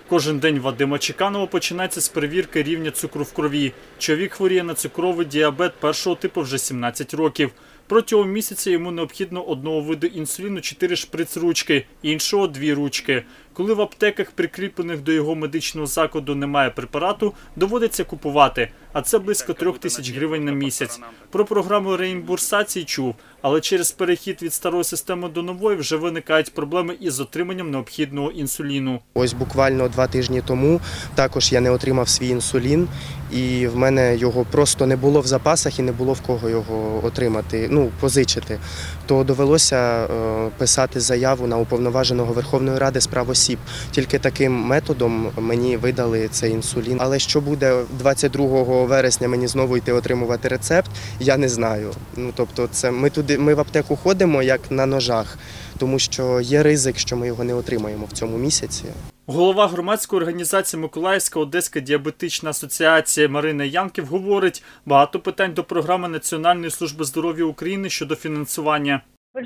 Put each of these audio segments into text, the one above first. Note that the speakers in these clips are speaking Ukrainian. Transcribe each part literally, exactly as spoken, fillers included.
Кожен день Вадима Чеканова починається з перевірки рівня цукру в крові. Чоловік хворіє на цукровий діабет першого типу вже сімнадцять років. Протягом місяця йому необхідно одного виду інсуліну чотири шприц-ручки, іншого – дві ручки. Коли в аптеках, прикріплених до його медичного закладу, немає препарату, доводиться купувати, а це близько трьох тисяч гривень на місяць. Про програму реімбурсації чув, але через перехід від старої системи до нової вже виникають проблеми із отриманням необхідного інсуліну. Ось буквально два тижні тому також я не отримав свій інсулін, і в мене його просто не було в запасах і не було в кого його отримати, ну, позичити. То довелося писати заяву на уповноваженого Верховної Ради з прав осіб. Тільки таким методом мені видали цей інсулін. Але що буде двадцять другого вересня мені знову йти отримувати рецепт, я не знаю. Ну, тобто це ми туди, ми в аптеку ходимо як на ножах, тому що є ризик, що ми його не отримаємо в цьому місяці. Голова громадської організації «Миколаївська Одеська діабетична асоціація» Марина Янків говорить, багато питань до програми Національної служби здоров'я України щодо фінансування.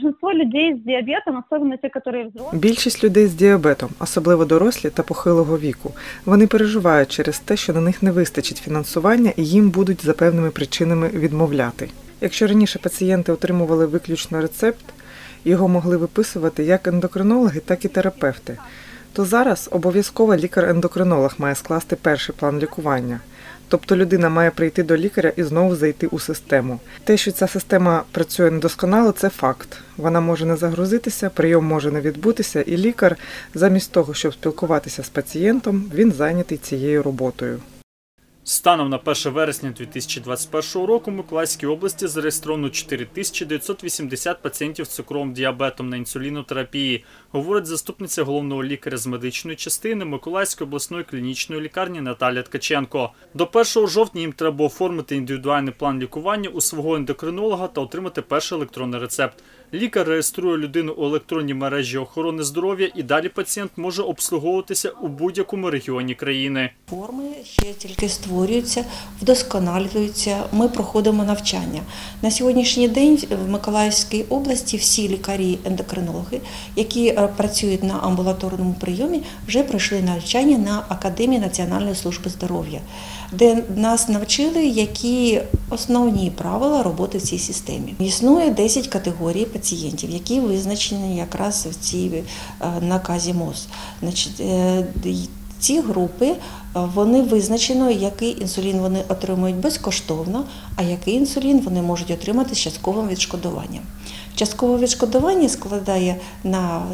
Більшість людей з діабетом, особливо дорослі та похилого віку, вони переживають через те, що на них не вистачить фінансування і їм будуть за певними причинами відмовляти. Якщо раніше пацієнти отримували виключно рецепт, його могли виписувати як ендокринологи, так і терапевти, то зараз обов'язково лікар-ендокринолог має скласти перший план лікування. Тобто людина має прийти до лікаря і знову зайти у систему. Те, що ця система працює недосконало, це факт. Вона може не загрузитися, прийом може не відбутися, і лікар, замість того, щоб спілкуватися з пацієнтом, він зайнятий цією роботою. Станом на перше вересня дві тисячі двадцять першого року в Миколаївській області зареєстровано чотири тисячі дев'ятсот вісімдесят пацієнтів з цукровим діабетом на інсулінотерапії, говорить заступниця головного лікаря з медичної частини Миколаївської обласної клінічної лікарні Наталія Ткаченко. До першого жовтня їм треба оформити індивідуальний план лікування у свого ендокринолога та отримати перший електронний рецепт. Лікар реєструє людину у електронній мережі охорони здоров'я і далі пацієнт може обслуговуватися у будь-якому регіоні країни. Форми ще тільки створюються, вдосконалюються, ми проходимо навчання. На сьогоднішній день в Миколаївській області всі лікарі-ендокринологи, які працюють на амбулаторному прийомі, вже пройшли навчання на Академії Національної служби здоров'я, де нас навчили, які основні правила роботи в цій системі. Існує десять категорій пацієнтів, які визначені якраз в цій наказі МОЗ. Значить, ці групи, вони визначено, який інсулін вони отримують безкоштовно, а який інсулін вони можуть отримати з частковим відшкодуванням. Часткове відшкодування складає на,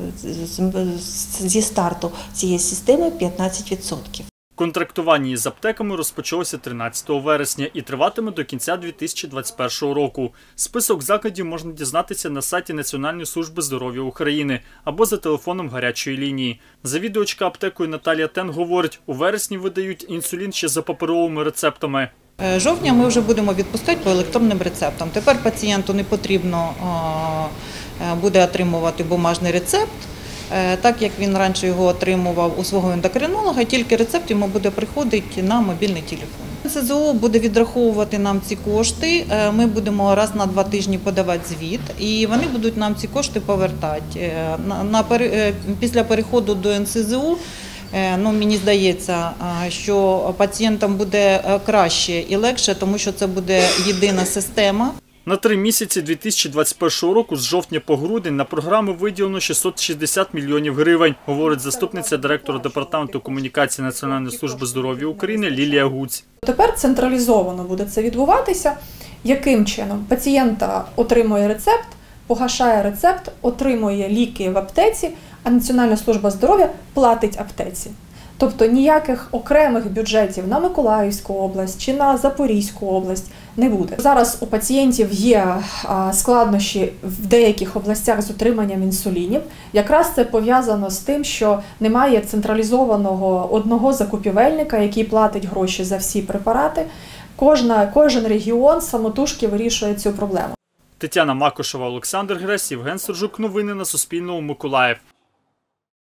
зі старту цієї системи п'ятнадцять відсотків. Контрактування із аптеками розпочалося тринадцятого вересня і триватиме до кінця дві тисячі двадцять першого року. Список закладів можна дізнатися на сайті Національної служби здоров'я України або за телефоном гарячої лінії. Завідувачка аптекою Наталія Тен говорить, у вересні видають інсулін ще за паперовими рецептами. Жовтня ми вже будемо відпускати по електронним рецептам. Тепер пацієнту не потрібно буде отримувати бумажний рецепт, так як він раніше його отримував у свого ендокринолога, тільки рецепт йому буде приходити на мобільний телефон. ен ес зе о буде відраховувати нам ці кошти, ми будемо раз на два тижні подавати звіт, і вони будуть нам ці кошти повертати. Після переходу до ен ес зе о, ну, мені здається, що пацієнтам буде краще і легше, тому що це буде єдина система. На три місяці дві тисячі двадцять першого року з жовтня по грудень на програму виділено шістсот шістдесят мільйонів гривень, говорить заступниця директора департаменту комунікації Національної служби здоров'я України Лілія Гуць. Тепер централізовано буде це відбуватися. Яким чином? Пацієнт отримує рецепт, погашає рецепт, отримує ліки в аптеці, а Національна служба здоров'я платить аптеці. Тобто ніяких окремих бюджетів на Миколаївську область чи на Запорізьку область не буде. Зараз у пацієнтів є складнощі в деяких областях з отриманням інсулінів. Якраз це пов'язано з тим, що немає централізованого одного закупівельника, який платить гроші за всі препарати. Кожна, кожен регіон самотужки вирішує цю проблему. Тетяна Макушева, Олександр Гресь, Євген Суржук. Новини на Суспільному. Миколаїв.